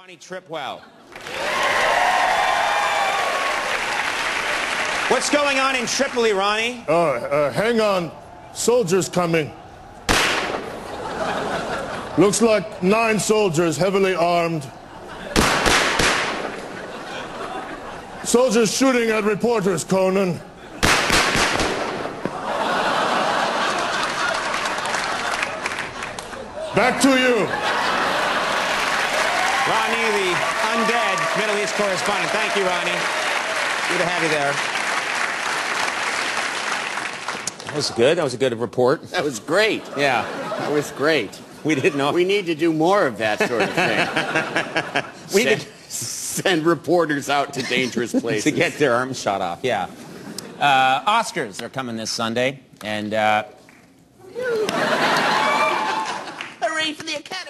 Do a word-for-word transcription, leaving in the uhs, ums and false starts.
Ronnie Tripwell. What's going on in Tripoli, Ronnie? Uh, uh, hang on. Soldiers coming. Looks like nine soldiers, heavily armed. Soldiers shooting at reporters, Conan. Back to you. Ronnie, the Undead Middle East Corespondent. Thank you, Ronnie. Good to have you there. That was good. That was a good report. That was great. Yeah. That was great. We didn't know. We need to do more of that sort of thing. we send, did send reporters out to dangerous places. to get their arms shot off. Yeah. Uh, Oscars are coming this Sunday, and uh, hooray for the Academy.